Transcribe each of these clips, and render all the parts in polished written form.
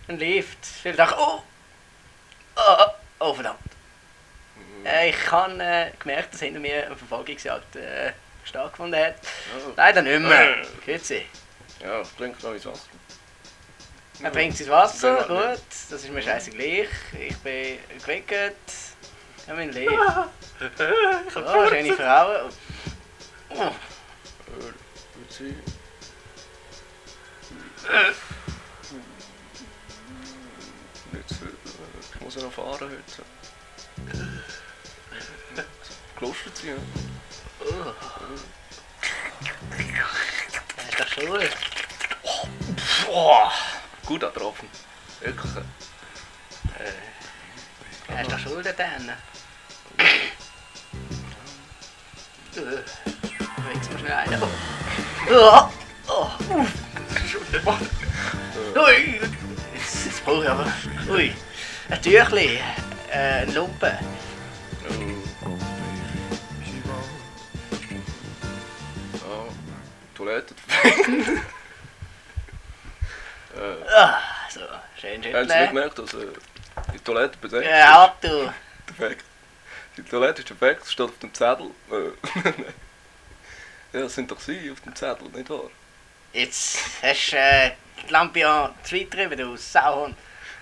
Ein Lift. Ich dachte, oh verdammt. Ich habe gemerkt, dass hinter mir eine Verfolgungsjagd stattgefunden hat. Oh. Leider nicht mehr. Grüezi. Ja, ich trinke noch ins Wasser. Er trinkt sein Wasser, Ja. gut. Das ist mir scheiße gleich. Ich bin geweckt. Ja, mein Licht. So, schöne Frauen. Oh. Nicht zu viel. Ich muss ja noch fahren heute. Gelustert sein, ja? Ist das schuld? Gut getroffen. Wirklich. Hast du Schuld dann? Wechsel mal schnell ein. Ui! Jetzt brauche ich aber. Ui! Ein Tüchli. Ein Lumpen. Ja, Toilette. So, schön Haben Sie nicht schütteln. gemerkt, dass die Toilette bedeckt Ja, du. Perfekt. Die Toilette ist perfekt, steht auf dem Zettel. Ja, das sind doch Sie auf dem Zettel, nicht wahr? Jetzt hast du die Lampe an zu weit drüber, du Sauhund.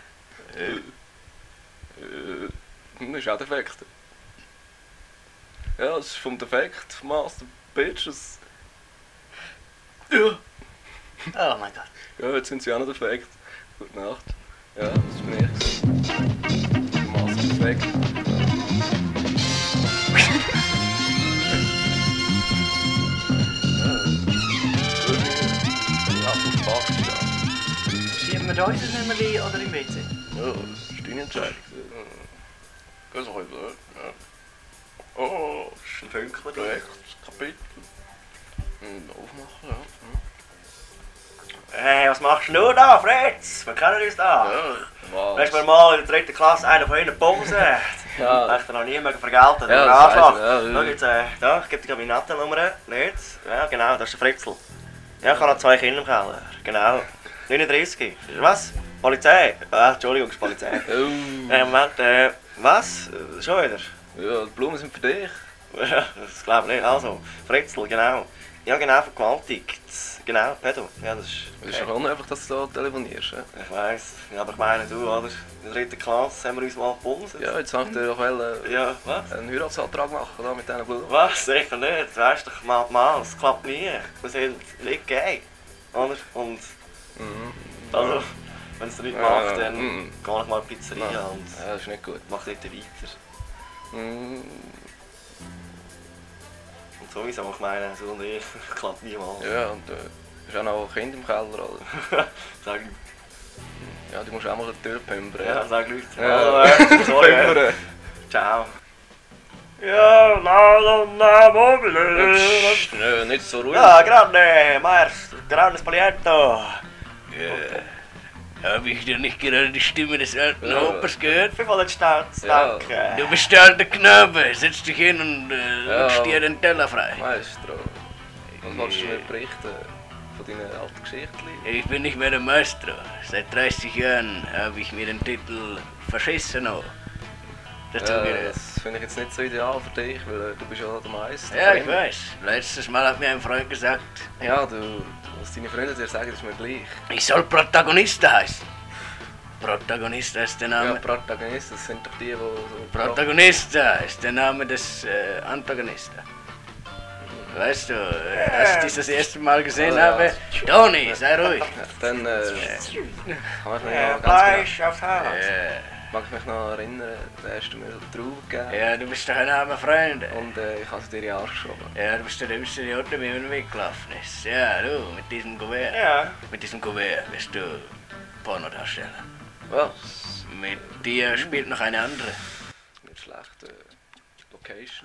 Das ist auch defekt. Ja, das ist vom Defekt Master Bitches. Oh mein Gott. Ja, jetzt sind Sie auch noch defekt. Gute Nacht. Ja, das bin ich. Master Defekt. Schieben wir da unser Nummerli oder im WC? Ja, das ist deine Entscheidung. Das ist auch blöd. Ja. Oh, das ist ein Pünktler. Korrektes Kapitel. Aufmachen, ja. Hey, was machst du da, Fritz? Wir kennen uns da. Ja, wow. Hast du mir mal in der 3. Klasse einen von ihnen Bumsen? Ja. Hast du noch nie mehr vergeltet? Ja, Ja, das Anschlag. weiss ich, ja. Schau jetzt, da, ich gebe dir meine Nattennummer. Nicht? Ja, genau, das ist der Fritzl. Ja, ich habe noch 2 Kinder im Keller. Genau. 39. Was? Polizei? Ah, Entschuldigung, das ist Polizei. Oh. Moment, was? Schon wieder? Ja, die Blumen sind für dich. Ja, das glaube ich nicht. Also, Fritzl, genau. Ja, genau, vergewaltigt. Genau, Pedro. Ja, das ist... Es ist doch unhöflich, dass du da telefonierst. Ja, Ich weiss, ja, aber ich meine, du, oder? In der 3. Klasse haben wir uns mal gebumst. ja jetzt wollte ich doch Ja, was? einen Heiratsantrag machen da, mit diesen Blumen. Was? Sicher nicht. Du weißt doch mal, es klappt nie. Wir sind nicht gay. Oder? Und, also, wenn es dir nicht macht, dann gehe ich mal in die Pizzeria und Ja, das ist nicht gut. mach dort weiter. Mm, Und sowieso, ich meine, so und ich, klappt niemals. Ja, und ist auch noch ein Kind im Keller, oder? Sag, Ja, du musst auch mal die Tür pimpern. ja, sag Leute. Ja. Hallo, sorry. Pimpern. Ciao. Ja, na, mobile. Ja, nicht so ruhig. Ja, grande, grande Spalietto. Habe ich dir nicht gerade die Stimme des alten Ja. Opers gehört? 500 Stutz, Ja. danke. Du bist der alte Knabe, setz dich hin und Ja. lutsch dir den Teller frei. Maestro, was wolltest du mir berichten von deinen alten Geschichten? Ich bin nicht mehr der Maestro. Seit 30 Jahren habe ich mir den Titel Fascisseno dazu gehört. Das finde ich jetzt nicht so ideal für dich, weil du bist ja der Meister. Ja, ich weiß. Letztes Mal hat mir ein Freund gesagt, Ja, was deine Freunde dir sagen, ist mir gleich. ich soll Protagonista heißen. Protagonista ist der Ja, Name. Protagonisten, das sind doch die, die so... Protagonista ist der Name des Antagonista. Weißt du, als ich dich das erste Mal gesehen Ja. habe, Toni, sei ruhig. Ja, dann kann ich mich noch ganz Fleisch aufs Haus. mag ich mich noch erinnern, da hast du mir eine Traube gegeben Ja, du bist doch ein armer Freund. und ich habe sie dir in den Arsch geschoben. Ja, du bist der dümmste Idiot, der mir weggelaufen ist. Ja, du, mit diesem Gewehr. Ja. Mit diesem Gewehr wirst du Pornodarsteller. Was? Mit dir spielt noch eine andere. Nicht schlecht. Location.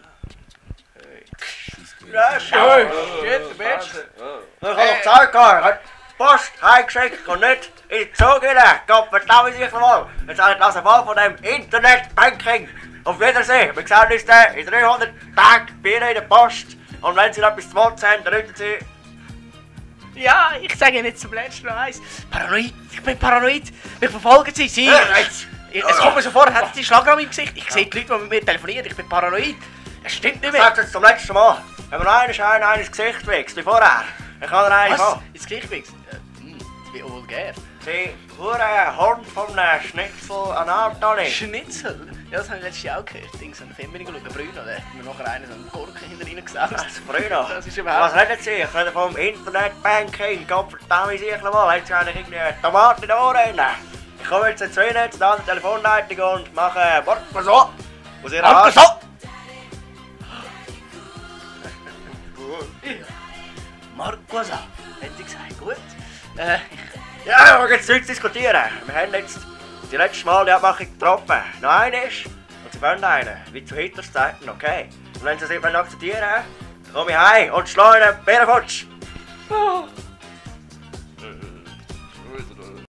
Ja, schön. Shit, bitch. Oh. Ich habe doch gesagt, ich habe die Post heimgeschickt und nicht in die Zug hinein. Gott, vertraue ich mal. Jetzt habe ich das mal von dem Internetbanking. Auf Wiedersehen. Wir sehen uns dann in 300 Tagen bei Ihnen in der Post. Und wenn Sie noch etwas zu wollen haben, dann rufen Sie Ja, ich sage Ihnen jetzt zum letzten Mal eins. Paranoid, ich bin paranoid. Mich verfolgen Sie. Es kommt mir so vor, hat Sie Schlagraum im Gesicht. Ich sehe die Leute, die mit mir telefonieren. Ich bin paranoid. Es stimmt nicht mehr. Sag das zum letzten Mal. Wenn man einen ins Gesicht wächst, wie vorher, dann kann er einen Was? haben. Ins Gesicht wächst? Wie vulgär. Sie, hure Horn vom Schnitzel an Antoni. Schnitzel? Ja, das habe ich letztes Jahr auch gehört. Ding, so einen Film geschaut, Bruno, der hat mir nachher einen so einen Gurken hinter reingesaust. Bruno, Das ist was überhaupt... redet Sie? Ich rede vom Internetbanking. Gott verdammt, ich mal. Jetzt habe ich irgendwie Tomaten in den Ohren rein. Ich komme jetzt in 2 Netze an die Telefonleitung und mache Wort so. Aus Ihrer Hand. so! Marcosa, hätte ich gesagt. Gut. Ja, wir gehen jetzt nichts diskutieren. Wir haben jetzt die letzte Mal die Abmachung getroffen. Noch eine ist, und Sie wollen einen, wie zu Hitlers Zeiten, okay? Und wenn Sie es nicht akzeptieren, dann komme ich heim und schlage Ihnen Bärenfutsch.